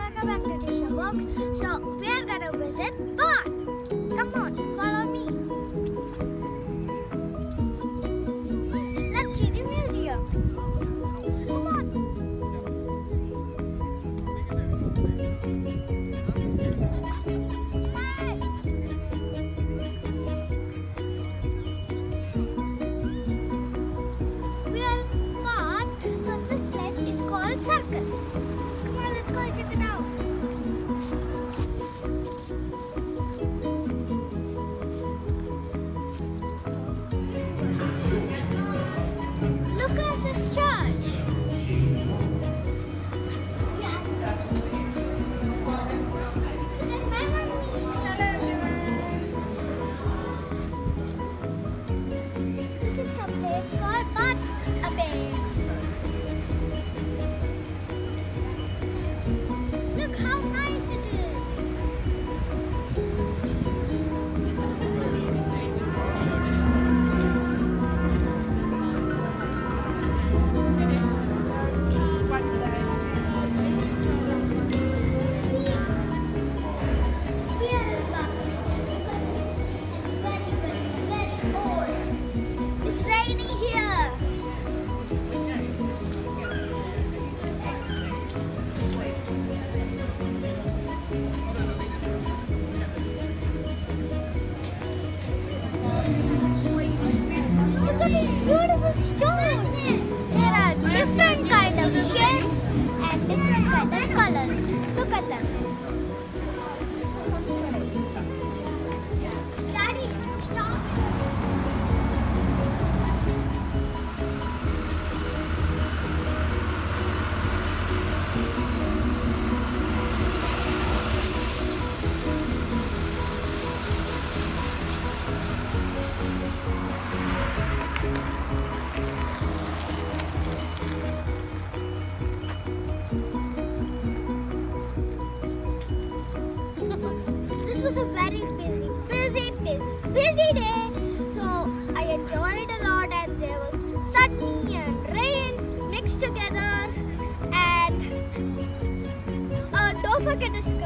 welcome back to Tisha Walks. So we are gonna visit Barn. Come on, follow me. Let's see the museum. Come on. We are in Barn, so this place is called Circus. Come on, let's go check it out. Look at this church. This is the place called Barn Abbey. Look how nice it is. It's raining here. Look at this beautiful stone. There are different kind of shapes and different kind of colors. Look at them. Daddy, stop. This was a very busy day. So I enjoyed a lot, and there was sunny and rain mixed together. And don't forget to